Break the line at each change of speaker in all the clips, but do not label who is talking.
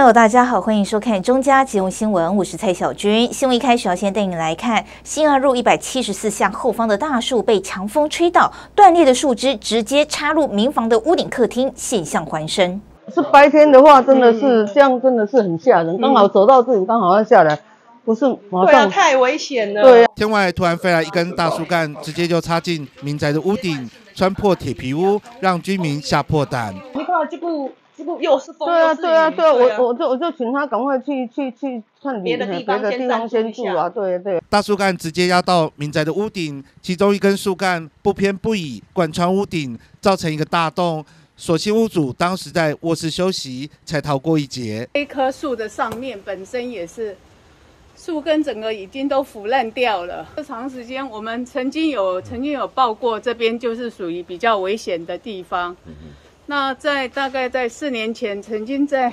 Hello， 大家好，欢迎收看中嘉即用新闻，我是蔡小军。新闻一开始要先带你来看新二路174巷后方的大树被强风吹倒，断裂的树枝直接插入民房的屋顶客厅，现象环生。
是白天的话，真的是这样，真的是很吓人。刚好走到这里，刚好要下来，不是马上。
对啊，太危险了。
对啊，
天外突然飞来一根大树干，直接就插进民宅的屋顶，穿破铁皮屋，让居民吓破胆。
你看这个又是风，
对啊，
对啊，
我就请他赶快去看
别的地方
先住啊，对。
大树干直接压到民宅的屋顶，其中一根树干不偏不倚贯穿屋顶，造成一个大洞。所幸屋主当时在卧室休息，才逃过一劫。
这棵树的上面本身也是树根，整个已经都腐烂掉了。长时间我们曾经有报过，这边就是属于比较危险的地方。那大概在4年前，曾经在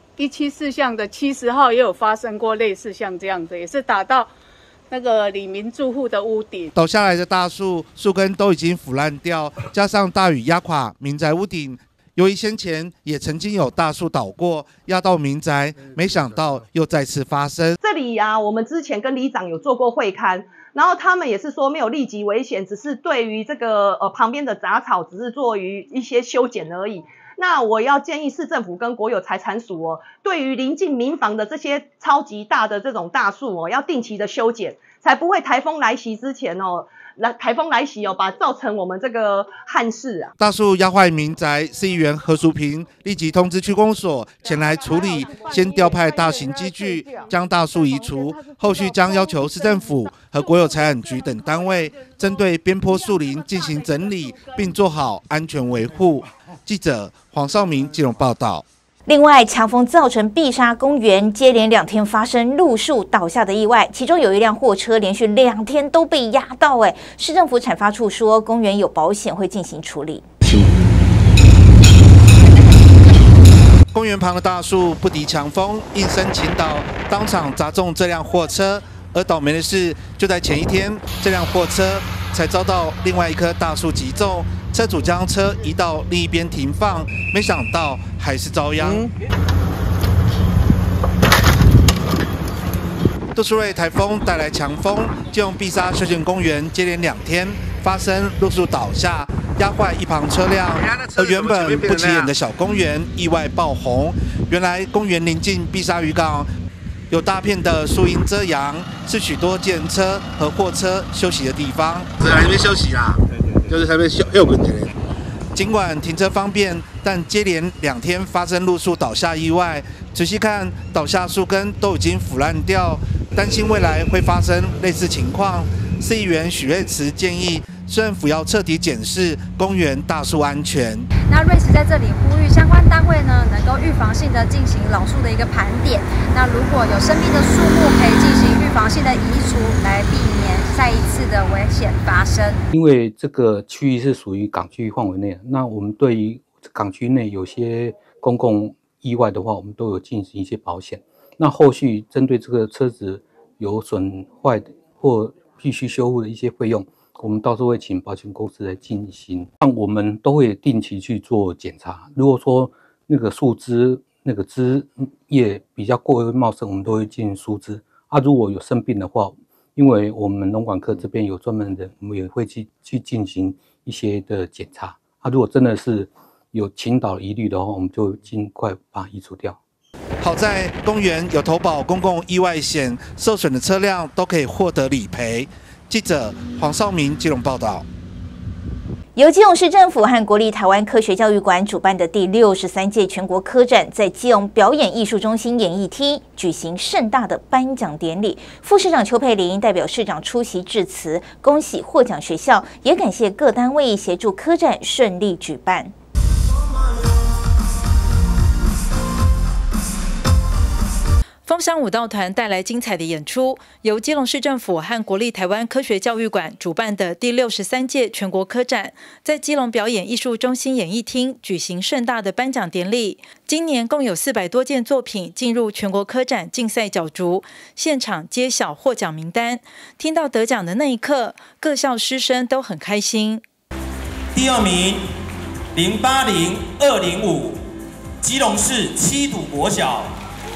174巷的70号也有发生过类似像这样子，也是打到那个里民住户的屋顶。
倒下来的大树树根都已经腐烂掉，加上大雨压垮民宅屋顶。由于先前也曾经有大树倒过，压到民宅，没想到又再次发生。
这里啊，我们之前跟里长有做过会勘，然后他们也是说没有立即危险，只是对于这个旁边的杂草，只是做于一些修剪而已。那我要建议市政府跟国有财产署哦，对于临近民房的这些超级大的这种大树哦，要定期的修剪，才不会台风来袭之前哦。台风来袭把造成我们这个憾事啊！
大树压坏民宅，市议员何淑萍立即通知区公所前来处理，先调派大型机具将大树移除，后续将要求市政府和国有财产局等单位针对边坡树林进行整理，并做好安全维护。记者黄少明基隆报道。
另外，强风造成碧沙公园接连2天发生路树倒下的意外，其中有一辆货车连续2天都被压到。市政府产发处说，公园有保险会进行处理。
公园旁的大树不敌强风，应声倾倒，当场砸中这辆货车。而倒霉的是，就在前一天，这辆货车才遭到另外一棵大树击中。车主将车移到另一边停放，没想到还是遭殃。杜苏芮台风带来强风，基隆碧沙休闲公园接连2天发生路树倒下，压坏一旁车辆，而原本不起眼的小公园意外爆红。原来公园临近碧沙渔港，有大片的树荫遮阳，是许多计程车和货车休息的地方。
在那边休息啦。就是那边休困的。
尽管停车方便，但接连2天发生路树倒下意外。仔细看，倒下树根都已经腐烂掉，担心未来会发生类似情况。市议员许瑞慈建议，市政府要彻底检视公园大树安全。
那瑞慈在这里呼吁相关单位呢，能够预防性的进行老树的一个盘点。那如果有生病的树木，可以进行预防性的移除，来避免再一次的危险发生。
因为这个区域是属于港区范围内，那我们对于港区内有些公共意外的话，我们都有进行一些保险。那后续针对这个车子有损坏或必须修复的一些费用，我们到时候会请保险公司来进行。那我们都会定期去做检查。如果说那个树枝那个枝叶比较过于茂盛，我们都会进行疏枝。如果有生病的话，因为我们农管科这边有专门的人，我们也会去进行一些的检查。如果真的是有倾倒疑虑的话，我们就尽快把它移除掉。
好在公园有投保公共意外险，受损的车辆都可以获得理赔。记者黄少明基隆报道。
由基隆市政府和国立台湾科学教育馆主办的第63届全国科展，在基隆表演艺术中心演艺厅举行盛大的颁奖典礼。副市长邱佩玲代表市长出席致辞，恭喜获奖学校，也感谢各单位协助科展顺利举办。
风山舞蹈团带来精彩的演出，由基隆市政府和国立台湾科学教育馆主办的第63届全国科展，在基隆表演艺术中心演艺厅举行盛大的颁奖典礼。今年共有400多件作品进入全国科展竞赛角逐，现场揭晓获奖名单。听到得奖的那一刻，各校师生都很开心。
第2名080205，基隆市七堵国小。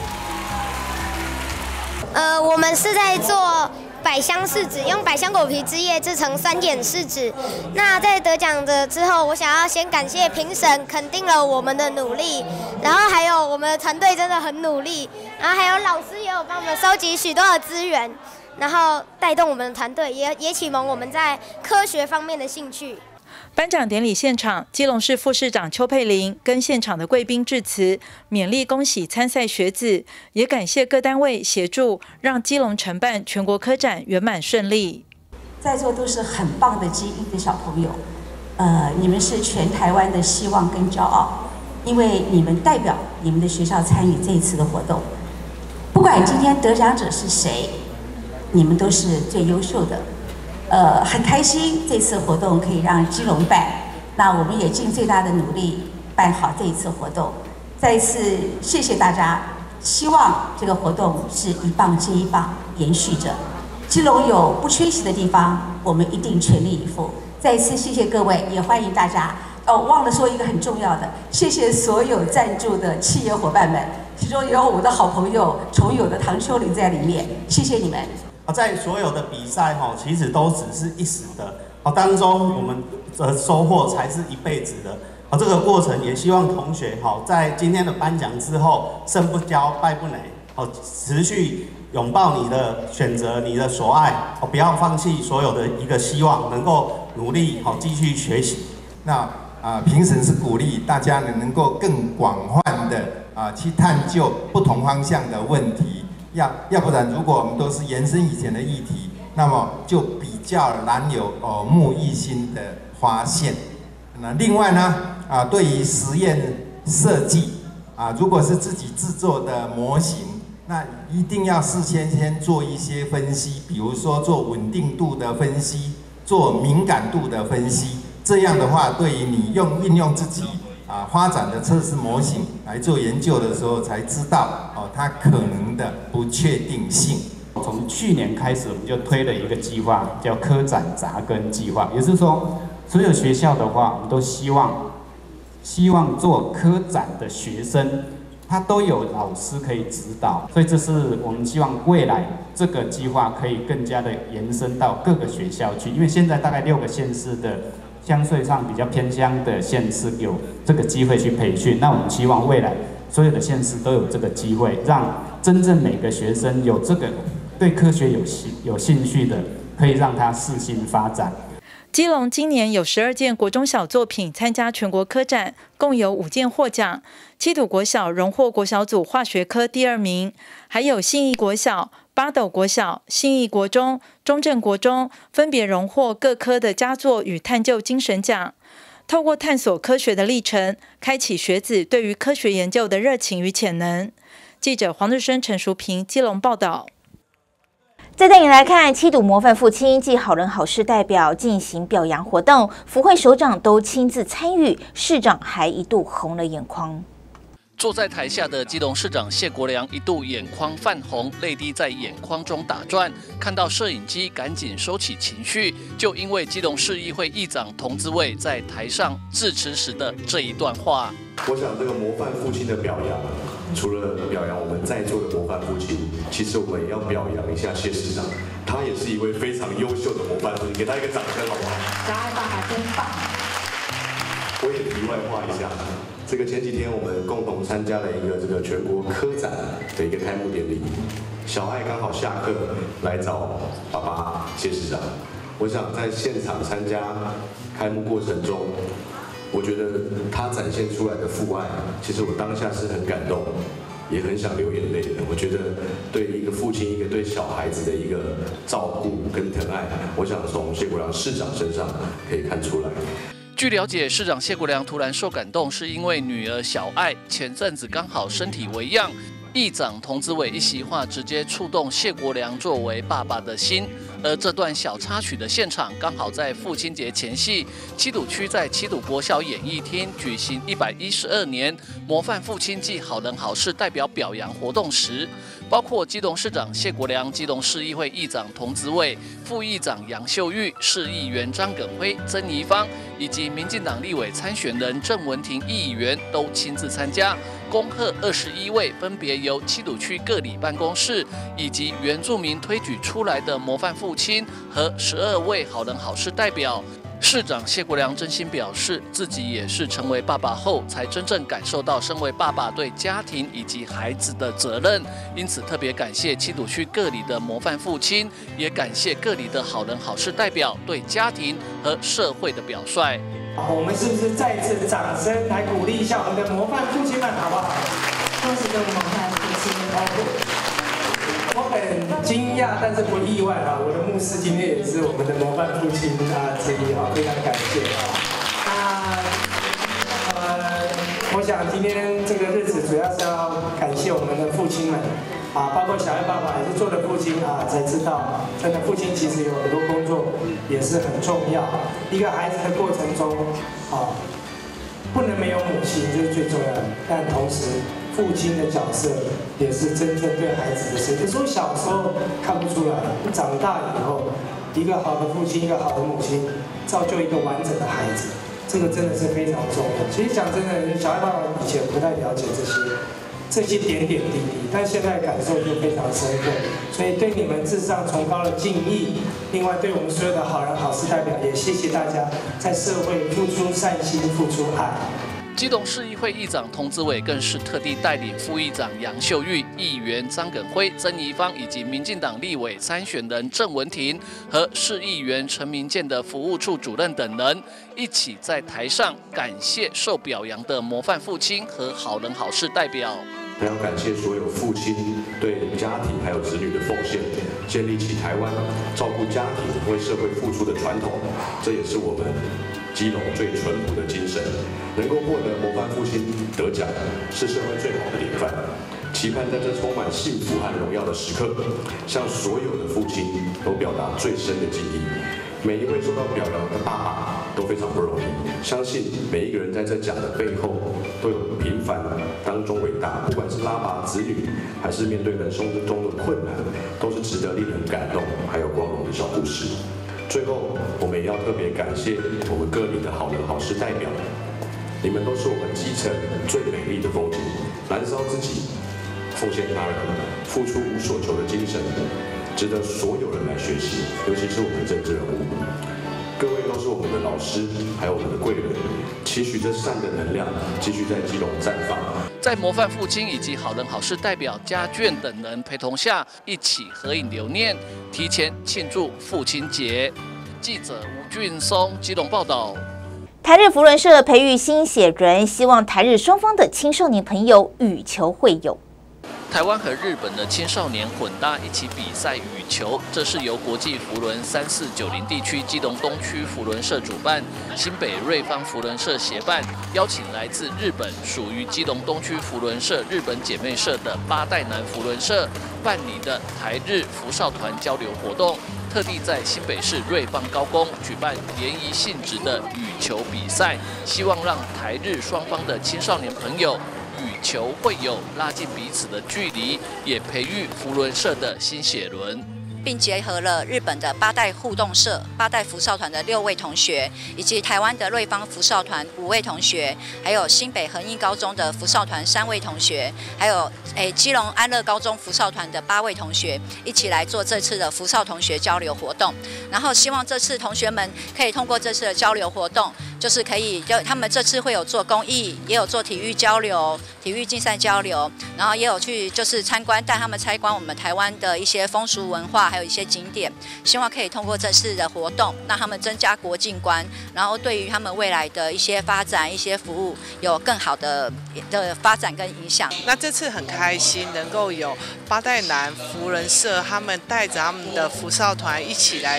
我们是在做百香柿子，用百香果皮汁液制成酸碱柿子。那在得奖的之后，我想要先感谢评审肯定了我们的努力，然后还有我们的团队真的很努力，然后还有老师也有帮我们收集许多的资源，然后带动我们的团队，也启蒙我们在科学方面的兴趣。
颁奖典礼现场，基隆市副市长邱佩玲跟现场的贵宾致辞，勉励恭喜参赛学子，也感谢各单位协助，让基隆承办全国科展圆满顺利。
在座都是很棒的基因的小朋友，你们是全台湾的希望跟骄傲，因为你们代表你们的学校参与这一次的活动。不管今天得奖者是谁，你们都是最优秀的。很开心这次活动可以让基隆办，那我们也尽最大的努力办好这一次活动。再一次谢谢大家，希望这个活动是一棒接一棒延续着。基隆有不缺席的地方，我们一定全力以赴。再一次谢谢各位，也欢迎大家。忘了说一个很重要的，谢谢所有赞助的企业伙伴们，其中也有我的好朋友重友的唐秋玲在里面，谢谢你们。
在所有的比赛其实都只是一时的，当中我们的收获才是一辈子的。这个过程也希望同学在今天的颁奖之后，胜不骄，败不馁，持续拥抱你的选择，你的所爱，不要放弃所有的一个希望，能够努力继续学习。
那评审是鼓励大家能够更广泛的去探究不同方向的问题。要不然，如果我们都是延伸以前的议题，那么就比较难有耳目一新的发现。那另外呢，对于实验设计如果是自己制作的模型，那一定要事先做一些分析，比如说做稳定度的分析，做敏感度的分析。这样的话，对于你运用自己发展的测试模型来做研究的时候，才知道它可能的不确定性。
从去年开始，我们就推了一个计划，叫科展扎根计划。也就是说，所有学校的话，我们都希望做科展的学生，他都有老师可以指导。所以这是我们希望未来这个计划可以更加的延伸到各个学校去，因为现在大概6个县市的。相对上比较偏乡的县市有这个机会去培训，那我们希望未来所有的县市都有这个机会，让真正每个学生有这个对科学有兴趣的，可以让他适性发展。
基隆今年有12件国中小作品参加全国科展，共有5件获奖。七堵国小荣获国小组化学科第2名，还有信义国小、八斗国小、信义国中、中正国中分别荣获各科的佳作与探究精神奖。透过探索科学的历程，开启学子对于科学研究的热情与潜能。记者黄日升、陈淑平基隆报道。
再带你来看七堵模范父亲暨好人好事代表进行表扬活动，福会首长都亲自参与，市长还一度红了眼眶。
坐在台下的基隆市长谢国良一度眼眶泛红，泪滴在眼眶中打转。看到摄影机，赶紧收起情绪，就因为基隆市议会议长童子伟在台上致辞时的这一段话。
我想这个模范父亲的表扬，除了表扬我们在座的模范父亲，其实我们也要表扬一下谢市长，他也是一位非常优秀的模范父亲，给他一个掌声好不好？
小爱爸爸真棒。
我也题外话一下。这个前几天我们共同参加了一个这个全国科展的一个开幕典礼，小爱刚好下课来找爸爸谢市长。我想在现场参加开幕过程中，我觉得他展现出来的父爱，其实我当下是很感动，也很想流眼泪的。我觉得对一个父亲，一个对小孩子的一个照顾跟疼爱，我想从谢国良市长身上可以看出来。
据了解，市长谢国良突然受感动，是因为女儿小爱前阵子刚好身体微恙。议长童子伟一席话，直接触动谢国良作为爸爸的心。 而这段小插曲的现场，刚好在父亲节前夕，七堵区在七堵国小演艺厅举行112年模范父亲暨好人好事代表表扬活动时，包括基隆市长谢国良、基隆市议会议长童子伟、副议长杨秀玉、市议员张耿辉、曾宜芳，以及民进党立委参选人郑文婷议员都亲自参加，恭贺21位分别由七堵区各里办公室以及原住民推举出来的模范父亲和12位好人好事代表。市长谢国良真心表示，自己也是成为爸爸后，才真正感受到身为爸爸对家庭以及孩子的责任，因此特别感谢七堵区各里的模范父亲，也感谢各里的好人好事代表对家庭和社会的表率。
我们是不是再次掌声来鼓励一下我们的模范父亲们，好不好？
恭喜各位模范父亲！
我很惊讶，但是不意外啊！我的牧师今天也是我们的模范父亲之一啊，非常感谢啊。我想今天这个日子主要是要感谢我们的父亲们啊，包括小爱爸爸也是做了父亲啊，才知道真的父亲其实有很多工作也是很重要。一个孩子的过程中啊，不能没有母亲，这是最重要的，但同时父亲的角色也是真正对孩子的事。有时候小时候看不出来，长大以后，一个好的父亲，一个好的母亲，造就一个完整的孩子，这个真的是非常重要。其实讲真的，小爱爸爸以前不太了解这些点点滴滴，但现在感受就非常深刻，所以对你们致上崇高的敬意。另外，对我们所有的好人好事代表，也谢谢大家在社会付出善心，付出爱。
基隆市议会议长童子伟更是特地带领副议长杨秀玉、议员张耿辉、曾宜芳以及民进党立委参选人郑文婷和市议员陈明健的服务处主任等人，一起在台上感谢受表扬的模范父亲和好人好事代表。
还要感谢所有父亲对家庭还有子女的奉献，建立起台湾照顾家庭、为社会付出的传统，这也是我们基隆最淳朴的精神。能够获得模范父亲得奖，是社会最好的典范。期盼在这充满幸福和荣耀的时刻，向所有的父亲都表达最深的敬意。每一位受到表扬的爸爸都非常不容易，相信每一个人在这奖的背后都有平凡当中伟大，不管是拉拔子女，还是面对人生中的困难，都是值得令人感动还有光荣的小故事。最后，我们也要特别感谢我们各里的好人好事代表，你们都是我们基层最美丽的风景，燃烧自己，奉献他人，付出无所求的精神，值得所有人来学习，尤其是我们政治人物。各位都是我们的老师，还有我们的贵人，期许这善的能量继续在基隆绽放。
在模范父亲以及好人好事代表家眷等人陪同下，一起合影留念，提前庆祝父亲节。记者吴俊松基隆报道。
台日扶轮社培育新血人，希望台日双方的青少年朋友羽球会友。
台湾和日本的青少年混搭一起比赛羽球，这是由国际扶轮3490地区基隆东区扶轮社主办，新北瑞芳扶轮社协办，邀请来自日本属于基隆东区扶轮社日本姐妹社的8代男扶轮社办理的台日扶少团交流活动，特地在新北市瑞芳高工举办联谊性质的羽球比赛，希望让台日双方的青少年朋友羽球会友，拉近彼此的距离，也培育扶轮社的新血轮，
并结合了日本的8代互动社、8代扶少团的6位同学，以及台湾的瑞芳扶少团5位同学，还有新北恒毅高中的扶少团3位同学，还有基隆安乐高中扶少团的8位同学，一起来做这次的扶少同学交流活动。然后希望这次同学们可以通过这次的交流活动，就是可以，他们这次会有做公益，也有做体育交流、体育竞赛交流，然后也有去就是带他们参观我们台湾的一些风俗文化，还有一些景点。希望可以通过这次的活动，让他们增加国境观，然后对于他们未来的一些发展、一些服务有更好的发展跟影响。
那这次很开心，能够有8代男扶轮社他们带着他们的扶少团一起来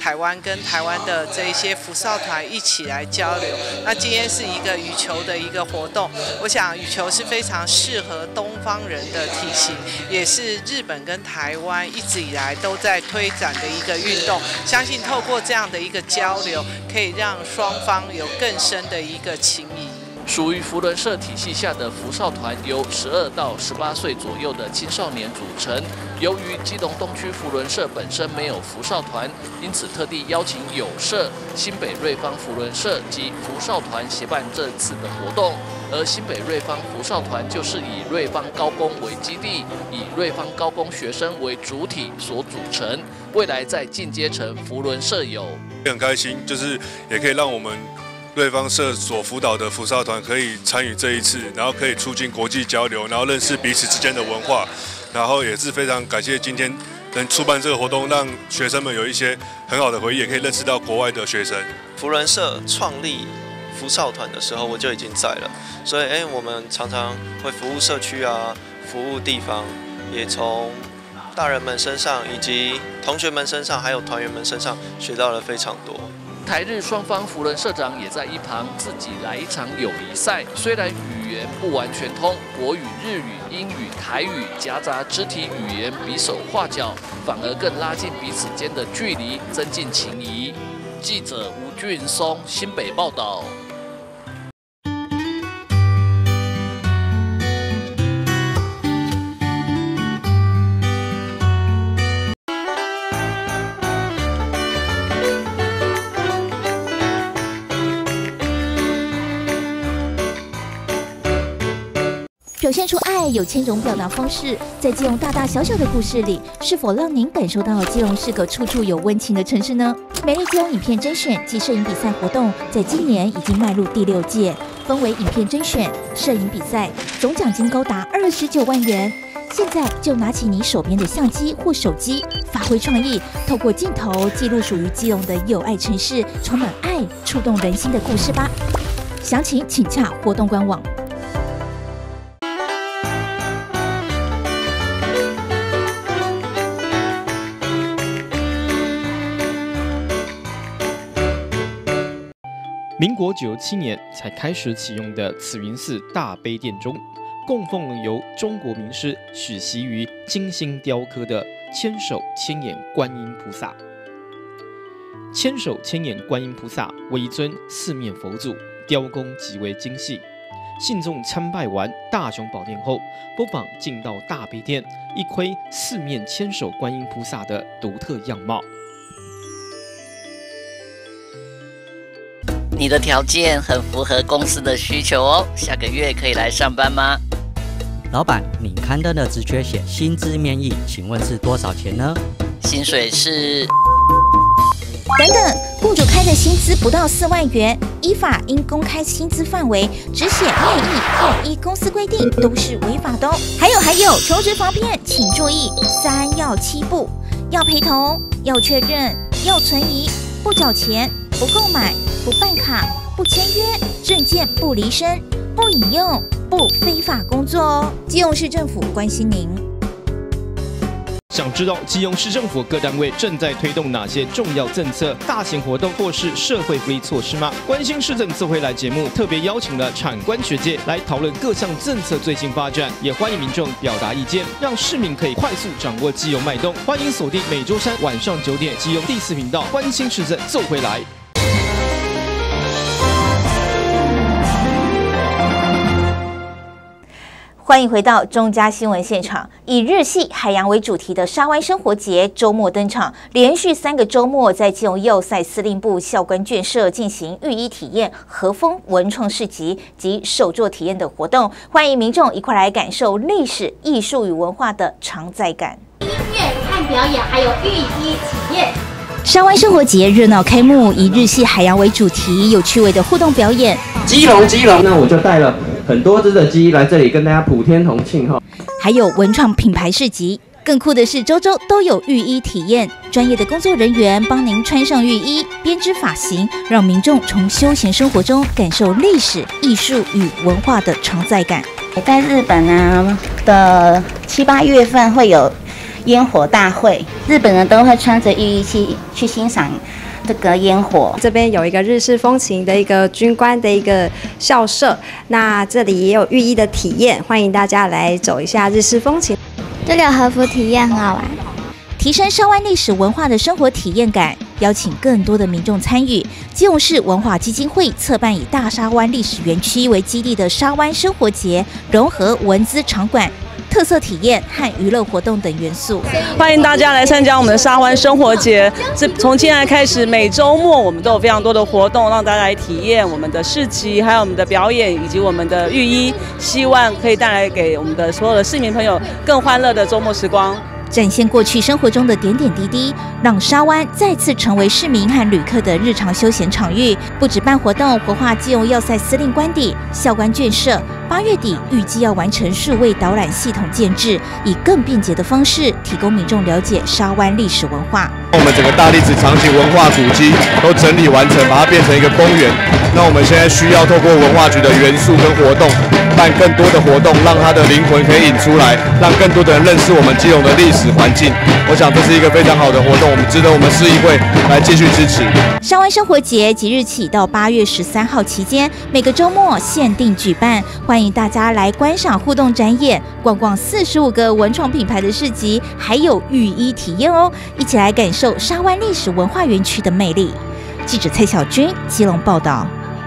台湾跟台湾的这一些福少团一起来交流。那今天是一个羽球的一个活动，我想羽球是非常适合东方人的体型，也是日本跟台湾一直以来都在推展的一个运动。相信透过这样的一个交流，可以让双方有更深的一个情谊。
属于扶轮社体系下的福少团由12到18岁左右的青少年组成。由于基隆东区扶轮社本身没有福少团，因此特地邀请友社、新北瑞芳扶轮社及福少团协办这次的活动。而新北瑞芳福少团就是以瑞芳高工为基地，以瑞芳高工学生为主体所组成，未来再进阶成扶轮社友。
很开心，就是也可以让我们瑞芳社所辅导的福少团可以参与这一次，然后可以促进国际交流，然后认识彼此之间的文化，然后也是非常感谢今天能出办这个活动，让学生们有一些很好的回忆，也可以认识到国外的学生。
扶轮社创立福少团的时候，我就已经在了，所以我们常常会服务社区啊，服务地方，也从大人们身上以及同学们身上，还有团员们身上学到了非常多。
台日双方扶轮社长也在一旁自己来一场友谊赛，虽然语言不完全通，国语、日语、英语、台语夹杂肢体语言比手画脚，反而更拉近彼此间的距离，增进情谊。记者吴俊松新北报道。
表现出爱有千种表达方式，在基隆大大小小的故事里，是否让您感受到基隆是个处处有温情的城市呢？美丽基隆影片甄选及摄影比赛活动，在今年已经迈入第6届，分为影片甄选、摄影比赛，总奖金高达29万元。现在就拿起你手边的相机或手机，发挥创意，透过镜头记录属于基隆的友爱城市，充满爱、触动人心的故事吧。详情请洽活动官网。
民国97年才开始启用的慈云寺大悲殿中，供奉由中国名师许习于精心雕刻的千手千眼观音菩萨。千手千眼观音菩萨为一尊四面佛祖，雕工极为精细。信众参拜完大雄宝殿后，不妨进到大悲殿，一窥四面千手观音菩萨的独特样貌。
你的条件很符合公司的需求哦，下个月可以来上班吗？
老板，你刊登的职缺写薪资面议，请问是多少钱呢？
薪水是……
等等，雇主开的薪资不到4万元，依法应公开薪资范围，只写面议或依公司规定都是违法的哦。还有，求职防骗，请注意3要7不：要陪同，要确认，要存疑，不缴钱，不购买，不办卡，不签约，证件不离身，不引用，不非法工作哦。基隆市政府关心您。
想知道基隆市政府各单位正在推动哪些重要政策、大型活动或是社会福利措施吗？关心市政自回来节目特别邀请了产官学界来讨论各项政策最新发展，也欢迎民众表达意见，让市民可以快速掌握基隆脉动。欢迎锁定每周3晚上9点基隆第4频道，关心市政奏回来。
欢迎回到中嘉新闻现场。以日系海洋为主题的沙湾生活节周末登场，连续3个周末在基隆幼赛司令部校官眷舍进行浴衣体验、和风文创市集及手作体验的活动，欢迎民众一块来感受历史、艺术与文化的常在感。
音乐、看表演，还有浴衣体验。
沙湾生活节热闹开幕，以日系海洋为主题，有趣味的互动表演。
基隆，那我就带了很多只的鸡来这里跟大家普天同庆哈。
还有文创品牌市集，更酷的是周周都有浴衣体验，专业的工作人员帮您穿上浴衣，编织发型，让民众从休闲生活中感受历史、艺术与文化的常在感。
在日本的7、8月份会有
烟火大会。日本人都会穿着浴衣去欣赏这个烟火。
这边有一个日式风情的一个军官的一个校舍，那这里也有浴衣的体验，欢迎大家来走一下日式风情。
这里有和服体验，很好玩。
提升沙湾历史文化的生活体验感，邀请更多的民众参与。基隆市文化基金会策办以大沙湾历史园区为基地的沙湾生活节，融合文资场馆、特色体验和娱乐活动等元素。
欢迎大家来参加我们的沙湾生活节。从今天开始，每周末我们都有非常多的活动，让大家来体验我们的市集，还有我们的表演以及我们的浴衣，希望可以带来给我们的所有的市民朋友更欢乐的周末时光。
展现过去生活中的点点滴滴，让沙湾再次成为市民和旅客的日常休闲场域。不止办活动，活化基隆要塞司令官邸、校官眷舍，8月底预计要完成数位导览系统建制，以更便捷的方式提供民众了解沙湾历史文化。
我们整个大历史场景文化古迹都整理完成，把它变成一个公园。那我们现在需要透过文化局的元素跟活动，办更多的活动，让它的灵魂可以引出来，让更多的人认识我们基隆的历史环境。我想这是一个非常好的活动，我们值得我们市议会来继续支持。
沙湾生活节即日起到8月13号期间，每个周末限定举办，欢迎大家来观赏互动展演，逛逛45个文创品牌的市集，还有浴衣体验哦！一起来感受沙湾历史文化园区的魅力。记者蔡小军基隆报道。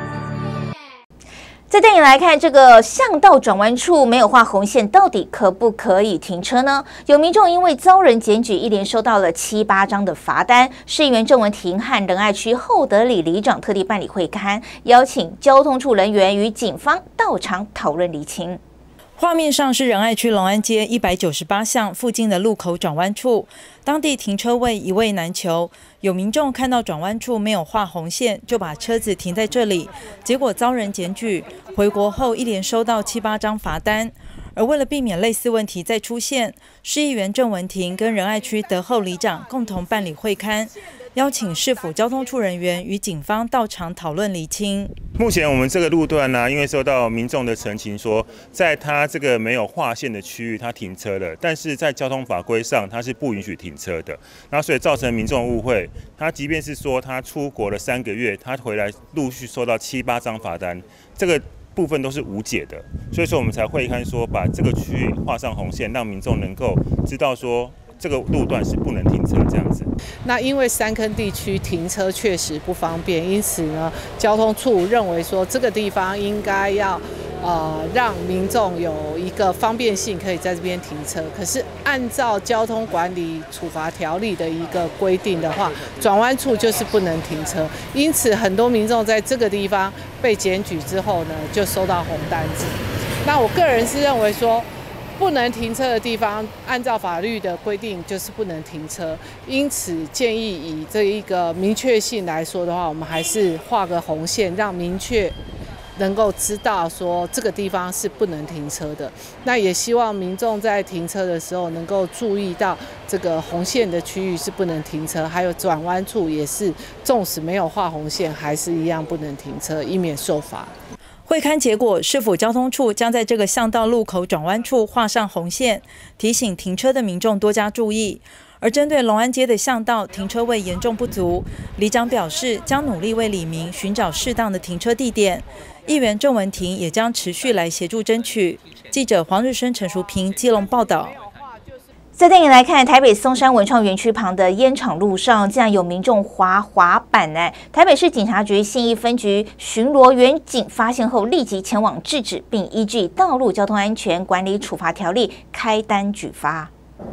在电影来看，这个巷道转弯处没有画红线，到底可不可以停车呢？有民众因为遭人检举，一连收到了7、8张的罚单。市议员郑文婷和仁爱区厚德里里长特地办理会勘，邀请交通处人员与警方到场讨论厘清。
画面上是仁爱区龙安街198巷附近的路口转弯处，当地停车位一位难求。有民众看到转弯处没有画红线，就把车子停在这里，结果遭人检举。回国后一连收到7、8张罚单。而为了避免类似问题再出现，市议员郑文婷跟仁爱区德厚里长共同办理会勘，邀请市府交通处人员与警方到场讨论厘清。
目前我们这个路段呢，因为收到民众的陈情说，在他这个没有划线的区域他停车了，但是在交通法规上他是不允许停车的，然后所以造成民众误会。他即便是说他出国了3个月，他回来陆续收到7、8张罚单，这个部分都是无解的，所以说我们才会看说把这个区域画上红线，让民众能够知道说这个路段是不能停车这样子。
那因为三坑地区停车确实不方便，因此呢，交通处认为说这个地方应该要让民众有一个方便性，可以在这边停车。可是按照交通管理处罚条例的一个规定的话，转弯处就是不能停车。因此，很多民众在这个地方被检举之后呢，就收到红单子。那我个人是认为说，不能停车的地方，按照法律的规定就是不能停车。因此，建议以这一个明确性来说的话，我们还是画个红线，让明确能够知道说这个地方是不能停车的。那也希望民众在停车的时候能够注意到这个红线的区域是不能停车，还有转弯处也是，纵使没有画红线，还是一样不能停车，以免受罚。
会勘结果，市府交通处将在这个巷道路口转弯处画上红线，提醒停车的民众多加注意。而针对龙安街的巷道停车位严重不足，里长表示将努力为里民寻找适当的停车地点。议员郑文婷也将持续来协助争取。记者黄日升、陈淑平基隆报道。
在电影来看，台北松山文创园区旁的烟厂路上，竟然有民众滑板呢！台北市警察局信义分局巡逻员警发现后，立即前往制止，并依据《道路交通安全管理处罚条例》开单举发。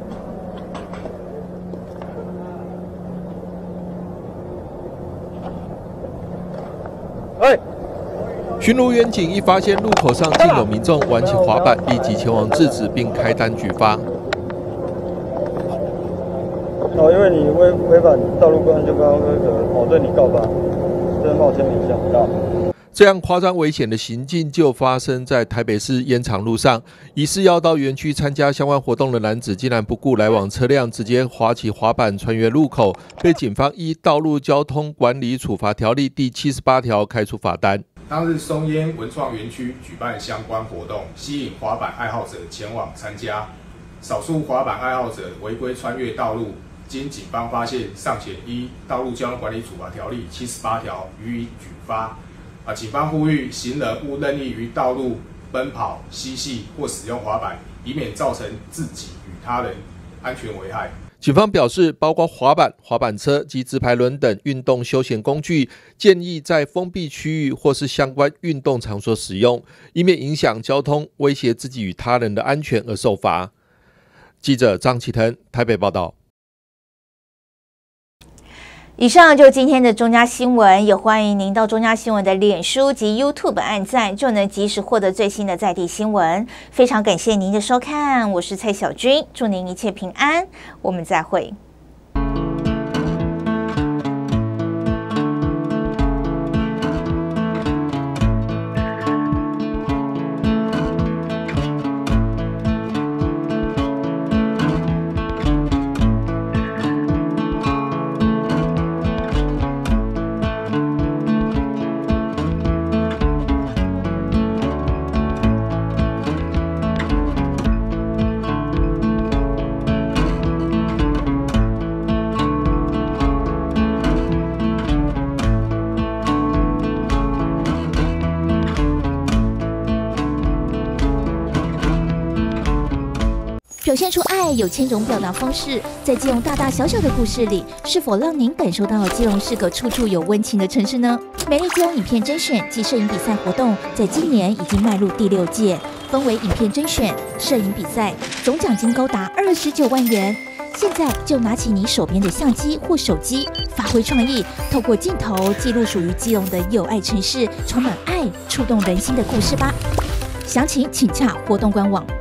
巡逻员警一发现路口上竟有民众玩起滑板，立即前往制止，并开单举发。
因为你违反道路公安就刚刚我对你告发，这边帮我签名一下。
这样夸张危险的行径就发生在台北市烟厂路上，疑似要到园区参加相关活动的男子，竟然不顾来往车辆，直接滑起滑板穿越路口，被警方依《道路交通管理处罚条例》第78条开出罚单。
当日松烟文创园区举办相关活动，吸引滑板爱好者前往参加。
少数滑板爱好者违规穿越道路，经警方发现，尚且依《道路交通管理处罚条例》78条予以举发。警方呼吁行人勿任意于道路奔跑、嬉戏或使用滑板，以免造成自己与他人安全危害。
警方表示，包括滑板、滑板车及直排轮等运动休闲工具，建议在封闭区域或是相关运动场所使用，以免影响交通、威胁自己与他人的安全而受罚。记者张启腾台北报道。
以上就是今天的中嘉新闻，也欢迎您到中嘉新闻的脸书及 YouTube 按赞，就能及时获得最新的在地新闻。非常感谢您的收看，我是蔡小君，祝您一切平安，我们再会。表现出爱有千种表达方式，在基隆大大小小的故事里，是否让您感受到基隆是个处处有温情的城市呢？美丽基隆影片甄选及摄影比赛活动，在今年已经迈入第6届，分为影片甄选、摄影比赛，总奖金高达29万元。现在就拿起你手边的相机或手机，发挥创意，透过镜头记录属于基隆的有爱城市，充满爱、触动人心的故事吧。详情请洽活动官网。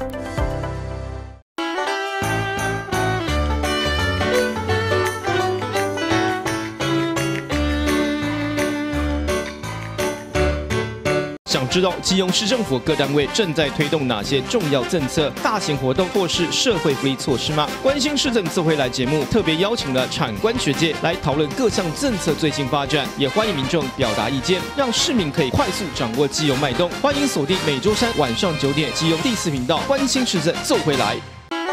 想知道基隆市政府各单位正在推动哪些重要政策、大型活动或是社会福利措施吗？关心市政自会来节目特别邀请了产官学界来讨论各项政策最新发展，也欢迎民众表达意见，让市民可以快速掌握基隆脉动。欢迎锁定每周3晚上9点基隆第4频道，关心市政自会来。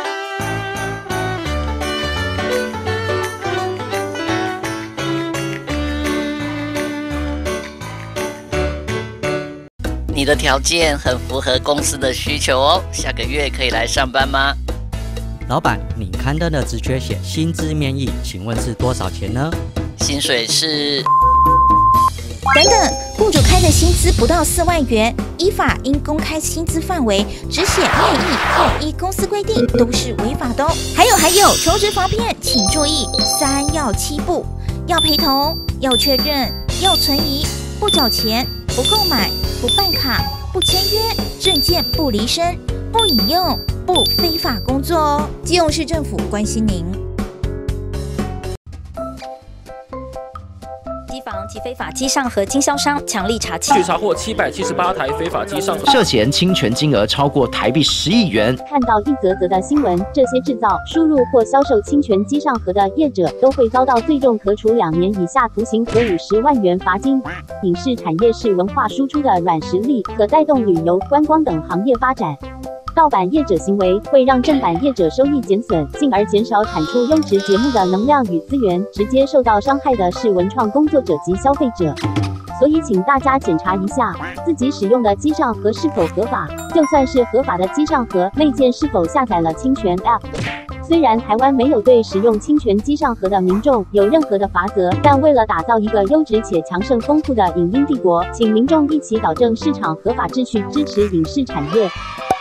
你的条件很符合公司的需求哦，下个月可以来上班吗？
老板，你刊登的职缺写薪资面议，请问是多少钱呢？
薪水是……
等等，雇主开的薪资不到4万元，依法应公开薪资范围，只写面议或依公司规定都是违法的哦。还有，求职防骗，请注意3要7不：要陪同，要确认，要存疑，不缴钱，不购买，不办卡，不签约，证件不离身，不引用，不非法工作哦。基隆市政府关心您。
机房及非法机上盒经销商强力查缉，
据查获778台非法机上盒，
涉嫌侵权金额超过台币10亿元。
看到一则则的新闻，这些制造、输入或销售侵权机上盒的业者都会遭到最重可处2年以下徒刑和50万元罚金。影视产业是文化输出的软实力，可带动旅游、观光等行业发展。盗版业者行为会让正版业者收益减损，进而减少产出优质节目的能量与资源，直接受到伤害的是文创工作者及消费者。所以请大家检查一下自己使用的机上盒是否合法，就算是合法的机上盒，内建是否下载了侵权 App。虽然台湾没有对使用侵权机上盒的民众有任何的罚则，但为了打造一个优质且强盛丰富的影音帝国，请民众一起导正市场合法秩序，支持影视产业。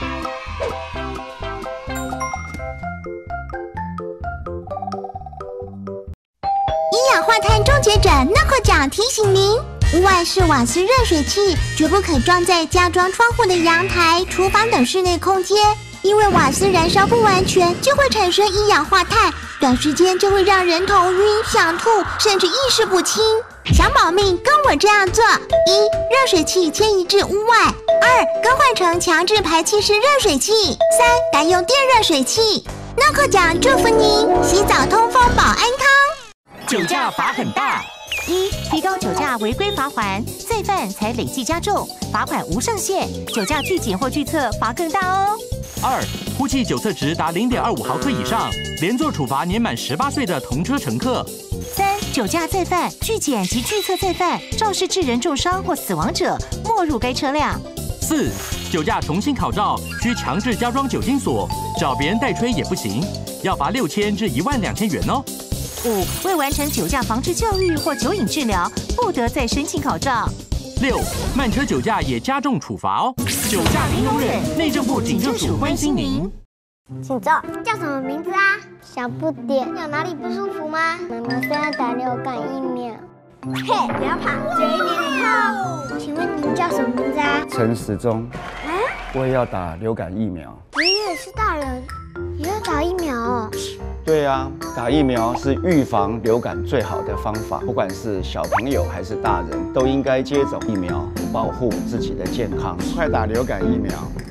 一氧化碳终结者 NOCO 奖提醒您：屋外是瓦斯热水器，绝不可装在加装窗户的阳台、厨房等室内空间，因为瓦斯燃烧不完全就会产生一氧化碳，短时间就会让人头晕、想吐，甚至意识不清。想保命，跟我这样做：1. 热水器迁移至屋外； 2. 更换成强制排气式热水器； 3. 改用电热水器。NOCO 奖祝福您洗澡通风保安康。
酒驾罚很大：1. 提高酒驾违规罚锾，再犯才累计加重，罚款无上限；酒驾拒检或拒测罚更大哦。 2.
呼气酒测值达0.25毫克以上，连坐处罚年满18岁的同车乘客。
3、酒驾再犯、拒检及拒测再犯，肇事致人重伤或死亡者，没入该车辆。
4、酒驾重新考照，需强制加装酒精锁，找别人代吹也不行，要罚6000至12000元哦。
5、未完成酒驾防治教育或酒瘾治疗，不得再申请考照。
6、慢车酒驾也加重处罚哦。酒驾零容忍，内政部警政署关心您。
请坐，叫什么名字啊？小不点，有哪里不舒服吗？妈妈说要打流感疫苗。嘿，不要怕，只有1点点痛。请问您叫什么名字啊？
陈时中。啊？我也要打流感疫苗。
你也是大人，也要打疫苗哦？
对啊，打疫苗是预防流感最好的方法，不管是小朋友还是大人，都应该接种疫苗，保护自己的健康。快打流感疫苗！